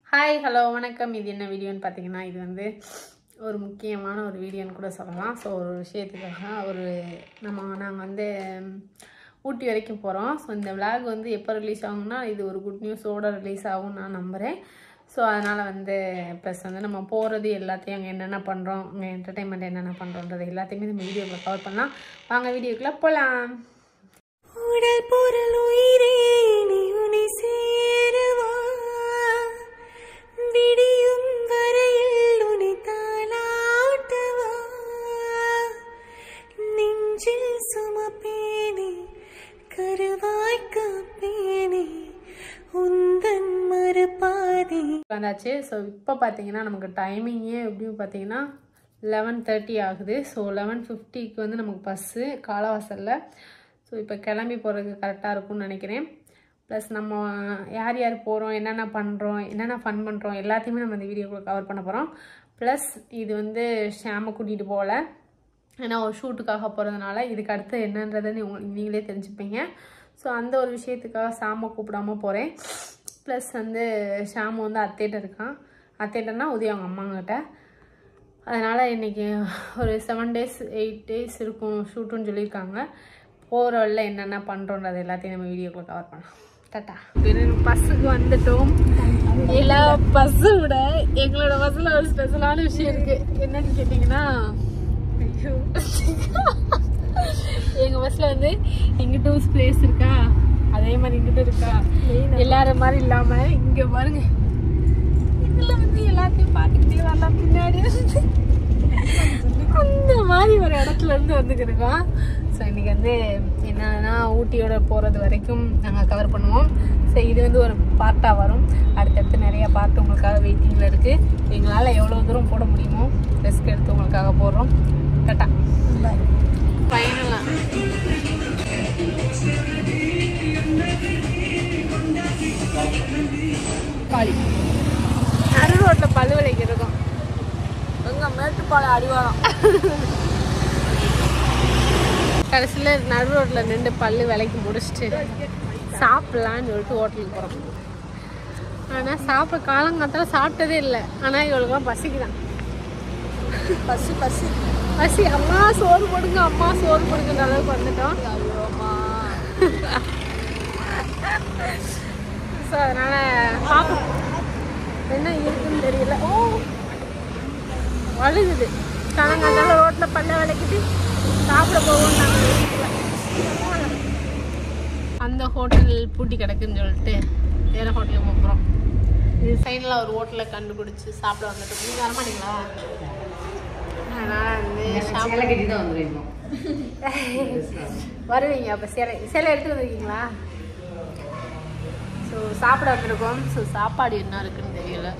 Hi hello வணக்கம். இது என்ன வீடியோன்னு பார்த்தீங்கன்னா, இது வந்து ஒரு முக்கியமான ஒரு வீடியோன்னு கூட சொல்லலாம். ஸோ ஒரு விஷயத்துக்காக நாங்கள் வந்து ஊட்டி வரைக்கும் போகிறோம். ஸோ இந்த விளாக் வந்து எப்போ ரிலீஸ் ஆகும்னா, இது ஒரு குட் நியூஸோடு ரிலீஸ் ஆகும்னு நான் நம்புகிறேன். ஸோ அதனால் வந்து ப்ளஸ் வந்து நம்ம போகிறது எல்லாத்தையும் அங்கே என்னென்ன பண்ணுறோம், அங்கே என்டர்டெயின்மெண்ட் என்னென்ன பண்ணுறோன்றது எல்லாத்தையுமே நம்ம வீடியோவில் கவர் பண்ணலாம். வாங்க வீடியோக்குள்ளே போகலாம். உடல் பொருள் உயிரே நீ உன்னை சேருவா, விடியும் வரையில் உன்னை தாலாட்டுவா, நெஞ்சில் சுமப்பேனே கருவாய் காப்பேனே உந்தன் மறுபாதி வந்தாச்சு. ஸோ இப்போ பார்த்தீங்கன்னா நமக்கு டைமிங்கே எப்படியும் பார்த்தீங்கன்னா 11:30 ஆகுது. ஸோ 11:50க்கு வந்து நமக்கு பஸ்ஸு காலவாசலில். ஸோ இப்போ கிளம்பி போகிறதுக்கு கரெக்டாக இருக்கும்னு நினைக்கிறேன். ப்ளஸ் நம்ம யார் யார் போகிறோம், என்னென்ன பண்ணுறோம், என்னென்ன ஃபன் பண்ணுறோம் எல்லாத்தையுமே நம்ம இந்த வீடியோக்குள்ளே கவர் பண்ண போகிறோம். ப்ளஸ் இது வந்து ஷாமை கூட்டிகிட்டு போகல, ஏன்னா ஒரு ஷூட்டுக்காக போகிறதுனால இதுக்கு அடுத்து என்னன்றதை நீங்களே தெரிஞ்சுப்பீங்க. ஸோ அந்த ஒரு விஷயத்துக்காக ஷாமை கூப்பிடாமல் போகிறேன். ப்ளஸ் வந்து ஷாமு வந்து அத்தைகிட்ட இருக்கான். அத்தைகிட்டனா உதவி அவங்க அம்மாங்கிட்ட. அதனால் இன்றைக்கி ஒரு 7 days 8 days இருக்கும் ஷூட்டுன்னு சொல்லியிருக்காங்க. போகிற வழியில் என்னென்ன பண்ணுறோன்றது எல்லாத்தையும் நம்ம வீடியோக்குள்ளே கவர் பண்ணலாம். டாட்டா. பஸ்ஸுக்கு வந்துட்டோம். எல்லா பஸ்ஸை விட எங்களோட பஸ்ஸில் ஒரு ஸ்பெஷலான விஷயம் இருக்குது. என்னன்னு கேட்டிங்கன்னா, ஐயோ எங்கள் பஸ்ஸில் வந்து எங்கிட்டும் ஸ்பேஸ் இருக்கா, அதே மாதிரி இங்கிட்ட இருக்கா, எல்லாரும் மாதிரி இல்லாமல் இங்கே பாருங்க, இதில் வந்து எல்லாத்தையும் பார்த்துக்கிட்டே வரலாம். பின்னாடி அந்த மாதிரி ஒரு இடத்துல இருந்து வந்துக்கிருக்கோம். ஸோ இன்றைக்கி வந்து என்னன்னா ஊட்டியோட போகிறது வரைக்கும் நாங்கள் கவர் பண்ணுவோம். ஸோ இது வந்து ஒரு பார்ட்டாக வரும். அடுத்தடுத்து நிறையா பார்ட் உங்களுக்காக வெயிட்டிங்கில் இருக்குது. எங்களால் எவ்வளோ தூரம் போட முடியுமோ ரெஸ்க் எடுத்து உங்களுக்காக போடுறோம். டாட்டா. ஃபைனலாக காலி நடு ரோட்டில் பல்லு விலைக்கு இருக்கும். எங்கள் மேட்டுப்பாளையம் அடிவாரம் கடைசியில் நடு ரோட்டில் நின்று பல்லு விலைக்கு முடிச்சுட்டு சாப்பிட்லான்னு சொல்லிட்டு ஹோட்டலுக்கு போகிறோம். ஆனால் சாப்பிட காலங்காலத்தில் சாப்பிட்டதே இல்லை. ஆனால் இவளுக்குலாம் பசிக்குதான். பசி பசி பசி. அம்மா சோறு போடுங்க, அம்மா சோறு போடுங்கிற அளவுக்கு வந்துட்டோம். ஸோ அதனால் பார்ப்போம் என்ன இருக்குன்னு தெரியல. ஓ வழுகுது. காலங்காலத்தில் ரோட்டில் பல்ல விளக்கிட்டு சாப்பிட போவோம். அந்த ஹோட்டல் பூட்டி கிடக்குன்னு சொல்லிட்டு வேறு ஹோட்டலுக்கு போகிறோம். இது சைடில் ஒரு ஹோட்டலில் கண்டுபிடிச்சி சாப்பிட வந்துட்டோம். நீங்கள் வரமாட்டீங்களா? அதனால் வந்து சேலை கட்டி தான் வந்துடுவீங்க. வருவீங்க. அப்போ சேலை எடுத்து வந்துருக்கீங்களா? ஸோ சாப்பிட வந்துருக்கோம். ஸோ சாப்பாடு என்ன இருக்குன்னு தெரியல.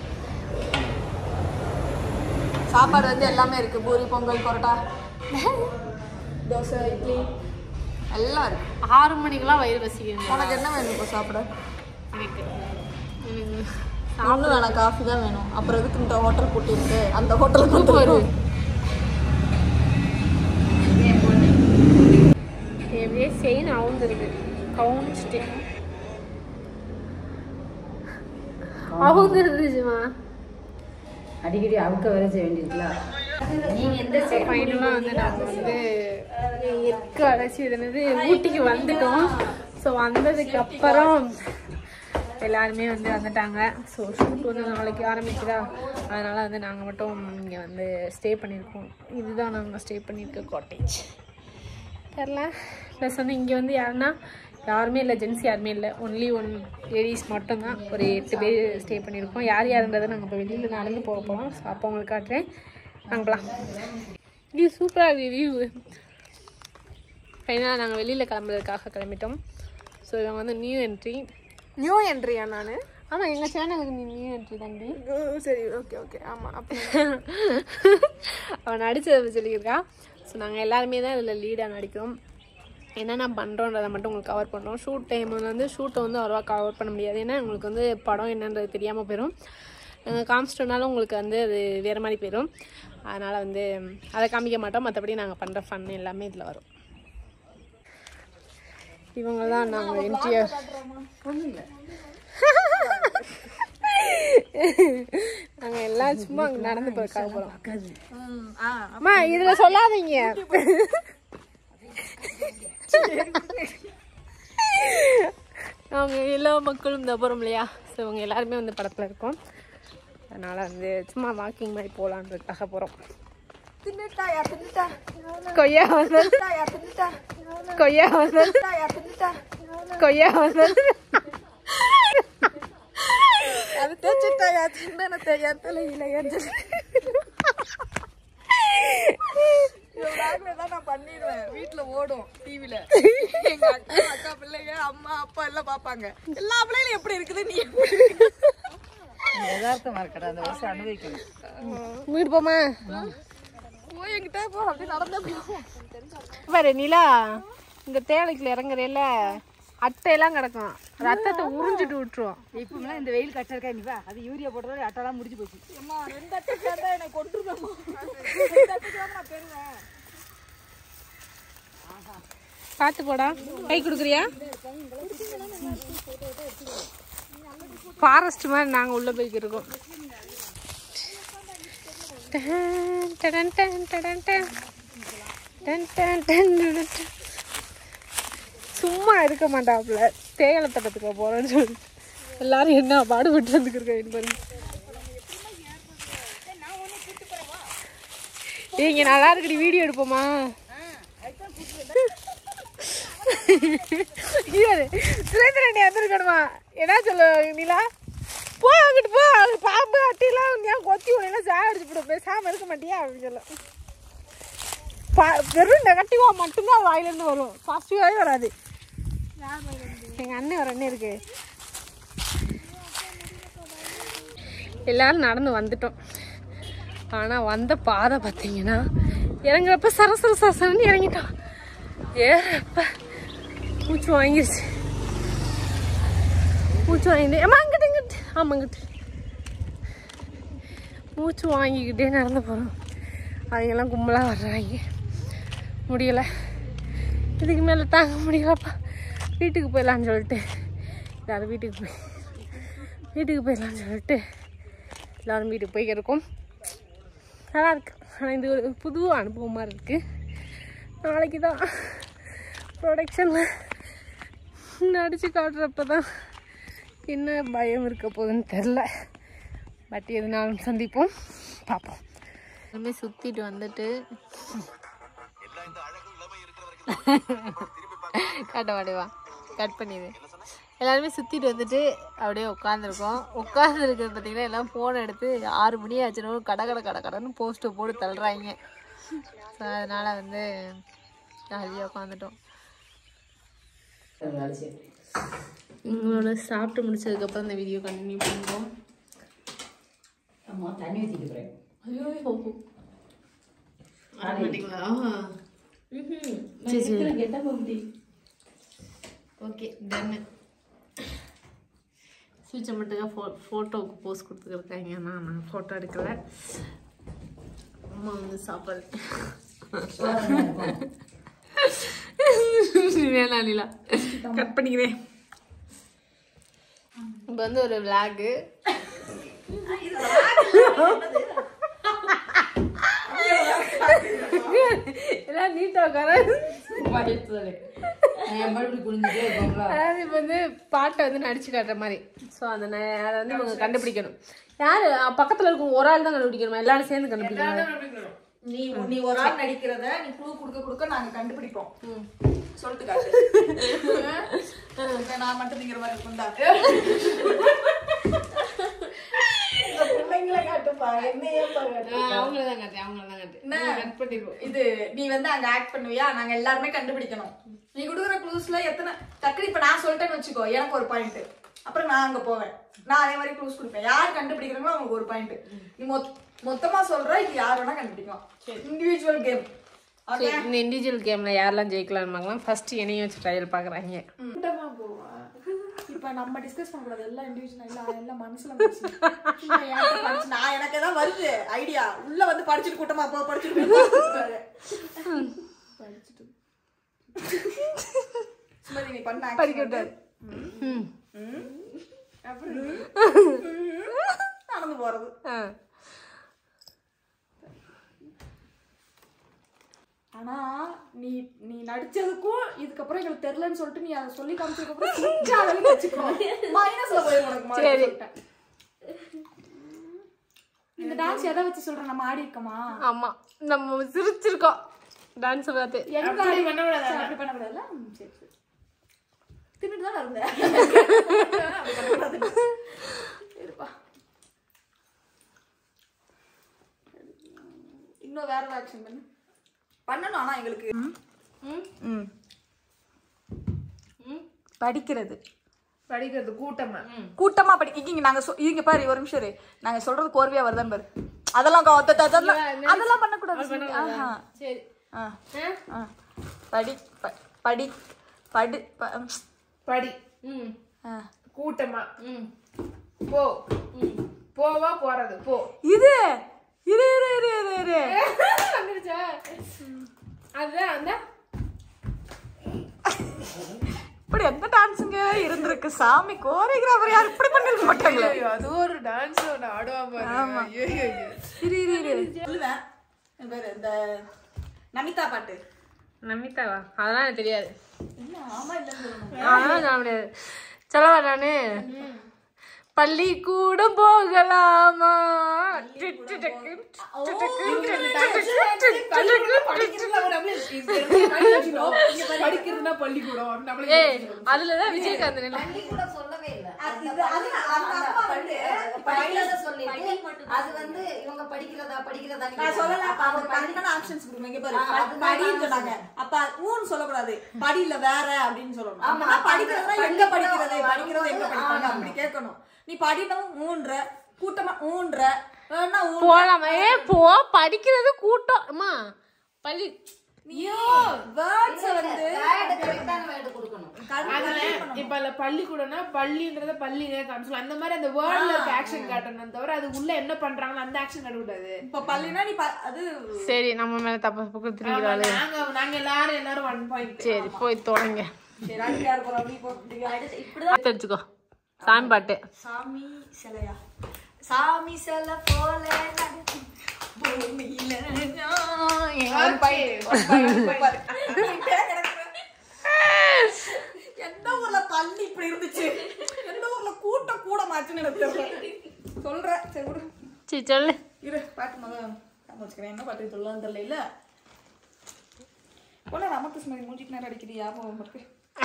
சாப்பாடு வந்து எல்லாமே இருக்குது. பூரி, பொங்கல், பரோட்டா, தோசை, இட்லி எல்லாம் இருக்குது. 6 மணிக்கெலாம் வயிறு பசிக்குது. உனக்கு என்ன வேணும் இப்போ சாப்பிட? எனக்கு ஒன்றும் வேணாம், காஃபி தான் வேணும். அப்புறம் எதுக்கு இந்த ஹோட்டல் போட்டிருக்கு, அந்த ஹோட்டலுக்கு வந்து வரும். எப்படியே செயின் அவுந்துருக்கு. கவுன்ஸ்டேன் அவுந்துருந்துச்சுமா. அடிக்கடி அவுக்க வர செய்ய வேண்டியிருக்கல. நீங்கள் எந்த ஃபைனலாக வந்து நாங்கள் வந்து எற்கு அடைச்சி இதுனது ஊட்டிக்கு வந்துட்டோம். ஸோ வந்ததுக்கப்புறம் எல்லாருமே வந்து வந்துட்டாங்க. ஸோ ஷூட் வந்து நாளைக்கு ஆரம்பிக்குதா, அதனால் வந்து நாங்கள் மட்டும் இங்கே வந்து ஸ்டே பண்ணியிருக்கோம். இதுதான் நாங்கள் ஸ்டே பண்ணியிருக்க காட்டேஜ். தெரில. ப்ளஸ் வந்து இங்கே வந்து யாருமே இல்லை, ஜென்ஸ் யாருமே இல்லை. ஒன்லி 1 லேடிஸ் மட்டும்தான். ஒரு 8 பேர் ஸ்டே பண்ணியிருக்கோம். யார் யாருன்றதை நாங்கள் இப்போ வெளியில் நடந்து போக போகிறோம். ஸோ அப்போ உங்களுக்கு காட்டுறேன். நாங்களாம் இது சூப்பராக இருக்குது வியூ. ஃபைனலாக நாங்கள் வெளியில் கிளம்புறதுக்காக கிளம்பிட்டோம். ஸோ இவங்க வந்து நியூ என்ட்ரியா? நான் ஆமாம், எங்கள் சேனலுக்கு நீ நியூ என்ட்ரி தம்பி. சரி, ஓகே ஓகே. ஆமாம், அப்போ அவன் நடித்ததை சொல்லியிருக்கா. ஸோ நாங்கள் எல்லாருமே தான் இதில் லீடாக நடிக்கிறோம். என்னென்ன பண்ணுறோன்றதை மட்டும் உங்களுக்கு கவர் பண்ணுறோம். ஷூட் டைம் வந்து ஷூட்டை வந்து அவ்வளோவா கவர் பண்ண முடியாது. ஏன்னா உங்களுக்கு வந்து படம் என்னன்றது தெரியாமல் போயிடும். காமிச்சிட்டோனாலும் உங்களுக்கு வந்து அது வேறு மாதிரி போயிடும். அதனால் வந்து அதை காமிக்க மாட்டோம். மற்றபடி நாங்கள் பண்ணுற ஃபன் எல்லாமே இதில் வரும். இவங்க தான் நாங்கள் என்ட்ரியாக நாங்கள் எல்லாம் சும்மா அங்கே நடந்து போய் போகிறோம். அம்மா இதில் சொல்லாதீங்க. அவங்க எல்லா மக்களும் இந்த போகிறோம் இல்லையா, ஸோ இவங்க எல்லாருமே வந்து படத்தில் இருக்கோம். அதனால் வந்து சும்மா வாக்கிங் மாதிரி போகலான்றதுக்காக போகிறோம். கொய்யா வந்தது, கொய்யா வந்தது, கொய்யா வந்தது. அது தேய்ச்சிட்டாயா சின்ன தேய்யாத்தல தான் நான் பண்ணிடுவேன். வீட்டுல ஓடும் டிவில எங்க அக்கா பிள்ளைங்க அம்மா அப்பா எல்லாம் பாப்பாங்க. எல்லா பிள்ளைகளும் எப்படி இருக்குது நீ யதார்த்தமா இருக்கடா, அந்த வருஷம் அனுபவிக்கணும். வீடு போமா போய் என்கிட்ட போ, அப்படியே நடந்தே போவோம். பாரு நிலா, இங்க தேவைக்குள்ள இறங்குறேல அட்டையெல்லாம் கிடக்கும், ரத்தத்தை உறிஞ்சிட்டு விட்டுருவோம். இப்பெல்லாம் இந்த வெயில் கட்ட இருக்கா, நீப்பா அது யூரியா போட்டதோட அட்டெல்லாம் முடிஞ்சு போச்சு. அம்மா 2 அட்டைக்கு தான் எனக்கு கொண்டுருக்கோம். 2 அட்டைக்கு தான் நான் பெறுவேன். பார்த்து போடா, கை கொடுக்குறியா? ஃபாரஸ்ட் மாதிரி நாங்கள் உள்ளே போய்க்கு இருக்கோம். சும்மா இருக்க மாட்டாப்புல, தேயிலை தட்டத்துக்கு போகிறோன்னு சொல்லிட்டு எல்லாரும் என்ன பாடுபட்டு வந்துருக்கோம் பாருங்க. இங்க நல்லா இருக்குடி, வீடியோ எடுப்போமா? வந்துருக்கணுமா? என்ன சொல்ல நிலா, போ அங்கிட்டு போ, பாம்பு அட்டிலாம் ஏன் கொத்தி உடனே சாடிச்சு போடும், பேசாம இருக்க மாட்டியா அப்படின்னு சொல்ல. வெறும் நெகட்டிவா மட்டும்தான் வாயிலிருந்து வரும், பாசிட்டிவாவே வராது. எங்க அண்ணன் ஒரு அண்ணன் இருக்கு. எல்லாரும் நடந்து வந்துட்டோம். ஆனா வந்த பாதை பார்த்தீங்கன்னா இறங்குறப்ப சரசர சரசரன்னு இறங்கிட்டோம். ஏறப்ப மூச்சு வாங்கிருச்சு. மூச்சு வாங்கிட்டு அம்மா அங்கிட்டு இங்கிட்டு, ஆமாம் இங்கிட்டு மூச்சு வாங்கிக்கிட்டே நடந்து போகிறோம். அவங்கெல்லாம் கும்பலாக வர்றாங்க. முடியலை, இதுக்கு மேலே தாங்க முடியலப்பா, வீட்டுக்கு போயிடலான்னு சொல்லிட்டு எல்லோரும் வீட்டுக்கு போயிடலான்னு சொல்லிட்டு எல்லோரும் வீட்டுக்கு போய்க்கிருக்கோம். நல்லா இருக்கு. ஆனால் இது ஒரு புது அனுபவமாக இருக்குது. நாளைக்கு தான் ப்ரொடக்ஷனில் நடித்து காட்டுறப்ப தான் என்ன பயம் இருக்க போகுதுன்னு தெரில. பட் எதுனாலும் சந்திப்போம், பார்ப்போம். எல்லாமே சுற்றிட்டு வந்துட்டு காட்ட வாடேவா கட் பண்ணிடு. எல்லாருமே சுற்றிட்டு வந்துட்டு அப்படியே உட்காந்துருக்கோம். உட்காந்துருக்கிறது பார்த்தீங்கன்னா எல்லாம் ஃபோன் எடுத்து 6 மணி ஆச்சுன்னு கடன்னு போஸ்ட்டை போட்டு தள்ளுறாங்க. ஸோ அதனால் வந்து ஜாலியாக உட்காந்துட்டோம். உங்களோட சாப்பிட்டு முடிச்சதுக்கப்புறம் இந்த வீடியோ கண்டினியூ பண்ணுறோம். ஆமாம், தண்ணி ஊற்றிட்டு போகிறேன். ஓகே டன்னு. ஸ்விட்சை மட்டும் ஃபோட்டோவுக்கு போஸ்ட் கொடுத்துருக்காங்க. நான் ஃபோட்டோ எடுக்கலை. அம்மா வந்து சாப்பாடு வேணாம் நிலா, கட் பண்ணிக்கிறேன். இப்போ வந்து ஒரு விளாகு எல்லாம் நீட்டா உட்கார. அதாவது இப்போ வந்து பாட்டை வந்து நடிச்சு காட்டுற மாதிரி. ஸோ அதை வந்து இவங்க கண்டுபிடிக்கணும். யார் பக்கத்தில் இருக்கும் ஒரு ஆள் தான் கண்டுபிடிக்கணுமா, எல்லாரும் சேர்ந்து கண்டுபிடிக்கணும்? நீ ஒரு ஆள் நடிக்கிறத நீ க்ளூ கொடுக்க நாங்க கண்டுபிடிப்போம். சொல்லிட்டு காட்டு. நான் மட்டும் நீங்கிற மாதிரி இருக்கும்டா. பிள்ளைங்கள காட்டுப்பா, என்னையே அவங்களதான் காட்டு. இது நீ வந்து அங்க ஆக்ட் பண்ணுவியா, நாங்க எல்லாருமே கண்டுபிடிக்கணும். நீ கொடுக்குற க்ளூஸ்ல எத்தனை டக்குனு இப்ப நான் சொல்லிட்டேன்னு வச்சுக்கோ, எனக்கு ஒரு பாயிண்ட். அப்புறம் நான் அங்க போவேன், நான் அதே மாதிரி க்ளூஸ் கொடுப்பேன். யார் கண்டுபிடிக்கிறாங்களோ அவங்களுக்கு ஒரு பாயிண்ட். நீ மொத்தமா சொல்ற, இது யார் வேணா கண்டுபிடிக்கலாம். Individual game. இந்த இண்டிவிஜுவல் கேம்ல யாரெல்லாம் ஜெயிக்கலாம்னாங்களாம் ஃபர்ஸ்ட் என்னையும் வச்சு ட்ரையல் பாக்குறாங்க. இப்ப நம்ம டிஸ்கஸ் பண்ணக்கூடாது, எல்லாம் இண்டிவிஜுவல் எல்லாம் மனசுல நான் எனக்கு ஏதாவது வருது ஐடியா, உள்ள வந்து படிச்சுட்டு கூட்டமா போ படிச்சுட்டு நீ பண்ண படிக்க விட்டாரு. நடந்து போறது. ஆனா நீ நீ நடிச்சதுக்கும் இதுக்கப்புறம் எங்களுக்கு தெரியலன்னு சொல்லிட்டு நீ அதை சொல்லி காமிச்சதுக்கப்புறம் வச்சுக்கோ மைனஸ்ல போய் உனக்கு. இந்த டான்ஸ் எதை வச்சு சொல்றேன், நம்ம ஆடி இருக்கோமா? ஆமா, நம்ம சிரிச்சிருக்கோம் டான்ஸ் பார்த்து. அப்படி பண்ணக்கூடாதுல்ல. சரி சரி, தின்னுட்டு தான் இருந்தேன். இன்னும் வேற ஆக்ஷன் பண்ணணும். ஆனா எங்களுக்கு படிக்கிறது கூட்டமா படிக்க நாங்க இங்க பாரு, ஒரு நிமிஷம் நாங்க சொல்றது கோர்வையா வருதான்னு பாரு. அதெல்லாம் அதெல்லாம் பண்ணக்கூடாது. சரி, படி படி படி படி கூட்டமா போ போவா போறது போ. இது இரு இரு இரு இரு இரு வந்துருச்சா? அதுதான் அந்த இப்படி எந்த டான்ஸுங்க இருந்திருக்கு சாமி? கோரியோகிராஃபர் யார் இப்படி பண்ணிருக்க மாட்டாங்களே. அது ஒரு டான்ஸ் ஒன்று ஆடுவாங்க. இரு இரு இரு சொல்லுவேன். இந்த நமிதா பாட்டு. நமிதாவா? அதெல்லாம் எனக்கு தெரியாது. ஆமா இல்ல அதெல்லாம் நான் முடியாது. சொல்லவா நானு? பள்ளிக்கூடம் போகலாமா? அதுலதான் விஜயகாந்த் சொல்லவே இல்லை. அது வந்து இவங்க படிக்கிறதா அப்ப ஊன்னு சொல்லக்கூடாது, படியில வேற அப்படின்னு சொல்லணும். படிக்கிறதா எங்க படிக்கிறது, படிக்கிறது எங்க படிப்பாங்க அப்படி கேட்கணும். நீ படினவும் ஊன்ற கூட்டமா ஊன்ற போலாமா? போ, படிக்கிறது கூட்டமா பள்ளி. இப்ப பள்ளிக்கூடம்னா பள்ளின்றத பள்ளினே காமிச்சலாம். அந்த மாதிரி அந்த வேர்ட்ல ஆக்ஷன் காட்டணும் தவிர அது உள்ள என்ன பண்றாங்களோ அந்த ஆக்ஷன் காட்டக்கூடாது. இப்ப பள்ளினா நீ அது சரி, நம்ம மேல தப்பு கொடுத்துருக்கீங்களா? நாங்க எல்லாரும் 1 பாயிண்ட். சரி, போய் தொடங்க. தெரிஞ்சுக்கோ. சாமி பாட்டு. சாமி சிலையா? சாமி சிலை போல எந்த ஊர்ல பள்ளி இப்படி இருந்துச்சு, எந்த ஊர்ல கூட்டம் கூட மாச்சுன்னு எனக்கு சொல்றேன். சரி விடு, சரி சொல்லு. இரு பாட்டு முதல்ல வச்சுக்கிறேன். என்ன பாட்டு சொல்லலாம் தெரியல. போல ராமகிருஷ்ணன் மூஞ்சிக்கு நேரம் அடிக்குது. ஞாபகம் இருக்கு.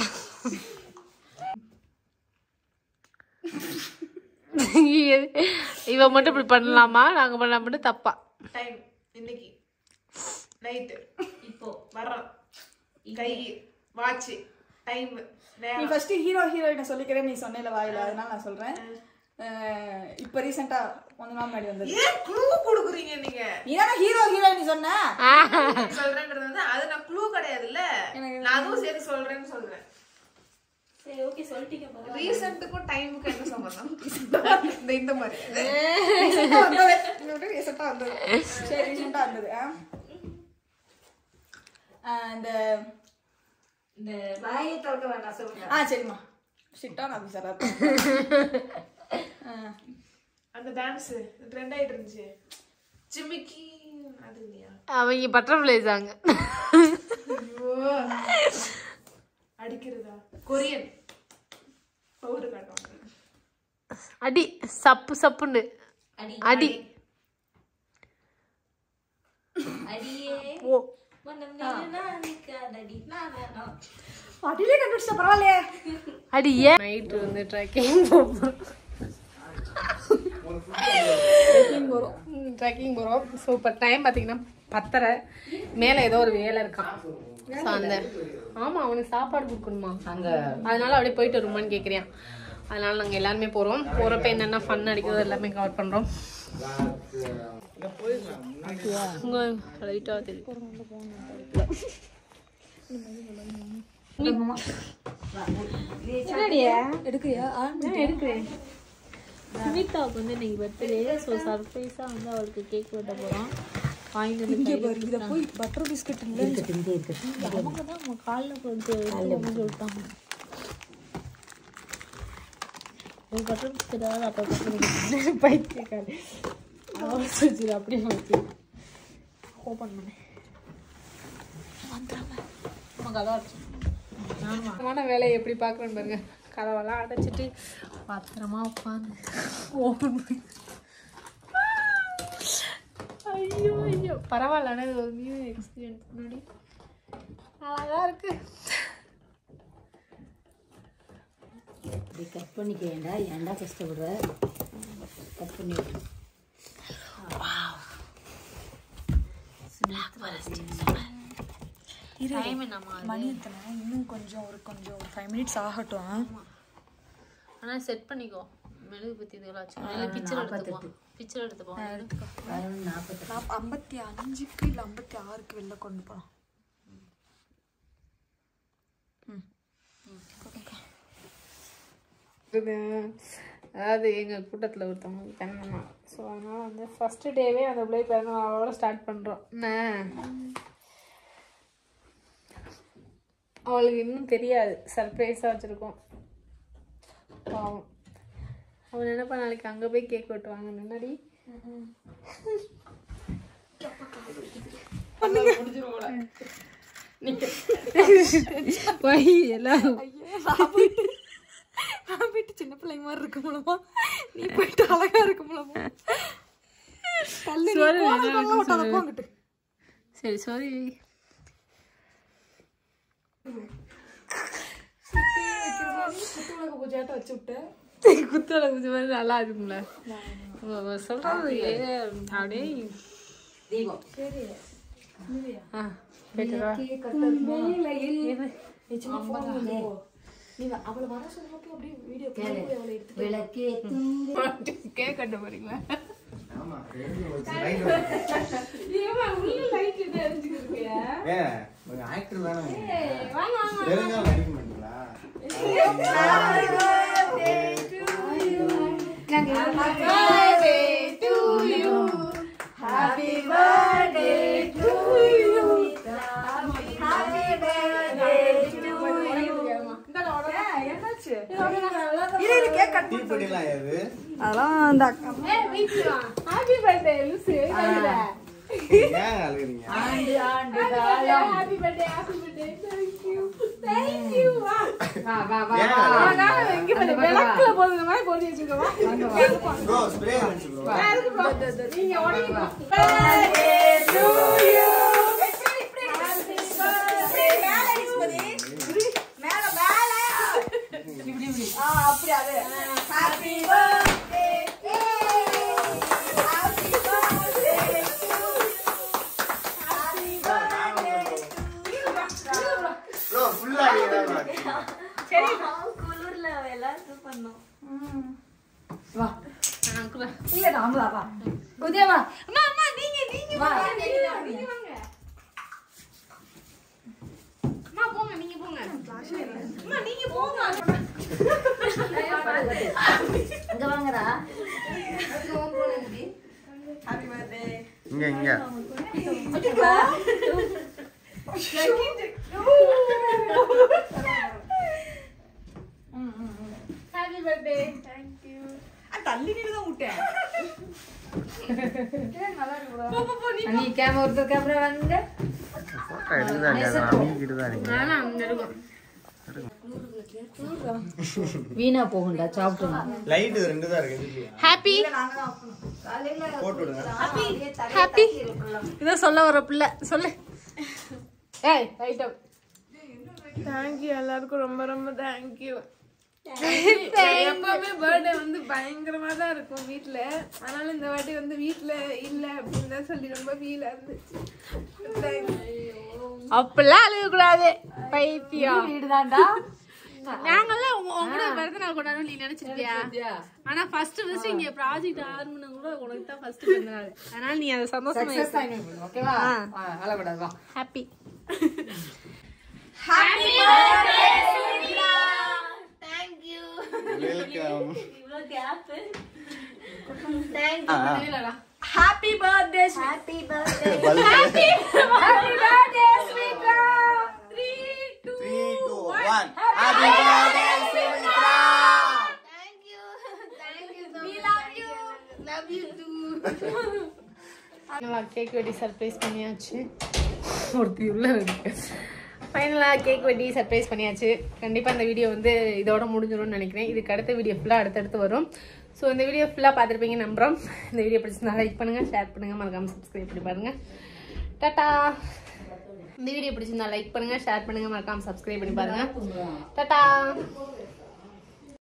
இவ மட்டும் இப்படி பண்ணலாமா? நாங்க பண்ண மட்டும் தப்பா? டைம் இன்னைக்கு நைட் இப்போ வர்றோம். கை வாட்ச் டைம். நீ ஃபர்ஸ்ட் ஹீரோ ஹீரோயினை சொல்லிக்கிறேன் நீ சொன்னேல வாயில, அதனால நான் சொல்றேன். இப்ப ரீசெண்டா கொஞ்ச நாள் முன்னாடி வந்தது. ஏன் க்ளூ கொடுக்குறீங்க நீங்க? நீதானே ஹீரோ ஹீரோயின் சொன்ன. சொல்றேன்றது வந்து அது நான் க்ளூ கிடையாதுல்ல, நான் அதுவும் சேர்த்து சொல்றேன்னு சொல்றேன். சரி ஓகே சொல்லிட்டீங்க. ரீசென்ட்டுக்கும் டைமுக்கும் என்ன சம்பந்தம்? இந்த மாதிரி ரீசெண்டா வந்தது. சரி ரீசெண்டா வந்தது. இந்த வாயை திறக்க வேண்டாம் சொல்லுங்க. சரிம்மா. ஸ்ட்ரிக்டான ஆபீசரா அந்த டான்ஸ் ட்ரெண்ட் ஆயிட்டு இருந்துச்சு. ஜிமிக்கி அது இல்லையா? அவங்க பட்டர்ஃப்ளைஸ் ஆங்க. அடிக்கிறதா? கொரியன் பவுடர் காட்டுவாங்க. அடி சப்பு சப்புண்டு அடி. அடியே ஓ அடியிலே கண்டுபிடிச்சா பரவாயில்லையே. அடி ஏன் நைட்டு வந்து ட்ரெக்கிங் போகிறோம். ட்ரெக்கிங் போகிறோம். ஸோ இப்போ டைம் பார்த்தீங்கன்னா 10:30. மேலே ஏதோ ஒரு வேலை இருக்கான். ஸோ அந்த ஆமாம் அவனுக்கு சாப்பாடு கொடுக்கணுமா அங்கே, அதனால அப்படியே போயிட்டு வருமான்னு கேட்குறியான். அதனால நாங்கள் எல்லாருமே போகிறோம். போகிறப்ப என்னென்ன ஃபன் அடிக்கிறது எல்லாமே கவர் பண்ணுறோம். உங்கள் லைட்டாக தெரியும். எடுக்கிறியா? எடுக்கிறேன். சுமிதாவுக்கு வந்து இன்னைக்கு பர்த்டே. ஸோ சர்ப்ரைஸாக வந்து அவளுக்கு கேக் வெட்ட போகிறோம். வாங்கிட்டு போய் பட்டர் பிஸ்கட் அவங்க தான் நம்ம காலில் கொடுத்து சொல்லிட்டாங்க. ஒரு பட்டன் தெரியாது அப்போ பட்டன் பைத்தியக்காரி வச்சு அப்படியே வச்சு ஓப்பன் பண்ணேன் நமக்கு அதான் ஆமாம் வேலையை எப்படி பார்க்குறேன்னு பாருங்க கதவெல்லாம் அடைச்சிட்டு பத்திரமா உட்காந்து ஓப்பன் பண்ணி ஐயோ ஐயோ பரவாயில்ல ஆனால் இது ஒரு நியூ எக்ஸ்பீரியன்ஸ் முன்னாடி அழகாக இருக்குது இப்படி கட் பண்ணிக்க வேண்டா ஏன்டா கஷ்டப்படுற கட் பண்ணி மணி எத்தனை இன்னும் கொஞ்சம் ஒரு 5 மினிட்ஸ் ஆகட்டும் ஆனால் செட் பண்ணிக்கோ மெழுகு பற்றி இதெல்லாம் வச்சு பிக்சர் எடுத்துப்போம் பிக்சர் எடுத்துப்போம் 55க்கு இல்லை 56க்கு வெளில கொண்டு போகலாம் அதாவது எங்கள் கூட்டத்தில் ஒருத்தவங்க பிறந்தமா ஸோ அதனால் வந்து ஃபஸ்ட்டு டேவே அந்த பிள்ளை பிறந்தமாவோட ஸ்டார்ட் பண்ணுறோம் என்ன அவளுக்கு இன்னும் தெரியாது சர்ப்ரைஸாக வச்சுருக்கோம் பாவம் அவன் நினைப்பா நாளைக்கு அங்கே போய் கேக் வெட்டுவாங்க முன்னாடி எல்லாம் நான் போயிட்டு சின்ன பிள்ளைங்க மாதிரி இருக்க மூலமா நீ போயிட்டு அழகா இருக்க மூலமா சரி சாரி பூஜையாட்ட வச்சு விட்டேன் குத்தோட பூஜை மாதிரி நல்லா இருக்கும்ல சொல்றது அப்படியே தீபம் அவளை வர சொல்றப்போ அப்படியே வீடியோ விளக்கே கேக் கட்ட போறீங்களா வீணா போகும்டா சாப்பிட்டு லைட் ரெண்டு தான் இருக்கு ஹாப்பி ஹாப்பி இத சொல்ல வர பிள்ளை சொல்லு ஏய் ரைட் அப் தேங்க்யூ எல்லாருக்கும் ரொம்ப ரொம்ப தேங்க்யூ எப்பவுமே பர்த்டே வந்து பயங்கரமா தான் இருக்கும் வீட்டுல அதனால இந்த வாட்டி வந்து வீட்டுல இல்ல அப்படின்னு தான் சொல்லி ரொம்ப ஃபீலா இருந்துச்சு அப்பெல்லாம் அழுக கூடாது பைத்தியம் வீடுதான்டா நாங்கெல்லாம் உங்களோட பிறந்த நாள் கொண்டாடும் நீ நினைச்சிருக்கியா ஆனா ஃபர்ஸ்ட் இங்க ப்ராஜெக்ட் ஆரம்பின கூட உனக்கு தான் ஃபர்ஸ்ட் பிறந்த நாள் அதனால நீ அதை சந்தோஷமா ஓகேவா அழக்கூடாது வா happy happy birthday Sumitra thank you welcome இவ்வளவு gap thank you happy birthday happy birthday happy birthday Sumitra 3 2 1 Happy birthday Sumitra. Thank you. Cake வெட்டி சர்ப்ரைஸ் பண்ணியாச்சு. ஒருத்தி உள்ள இருக்கு. ஃபைனலாக கேக் வெட்டி சர்ப்ரைஸ் பண்ணியாச்சு. கண்டிப்பாக இந்த வீடியோ வந்து இதோட முடிஞ்சிடும்னு நினைக்கிறேன். இதுக்கு அடுத்த வீடியோ ஃபுல்லாக அடுத்தடுத்து வரும். ஸோ இந்த வீடியோ ஃபுல்லாக பார்த்துருப்பீங்க நம்புகிறோம். இந்த வீடியோ பிடிச்சிருந்தா லைக் பண்ணுங்கள், ஷேர் பண்ணுங்கள், மறக்காமல் சப்ஸ்கிரைப் பண்ணி பாருங்கள். டாட்டா. இந்த வீடியோ பிடிச்சிருந்தா லைக் பண்ணுங்கள், ஷேர் பண்ணுங்கள், மறக்காமல் சப்ஸ்கிரைப் பண்ணி பாருங்கள். டாட்டா.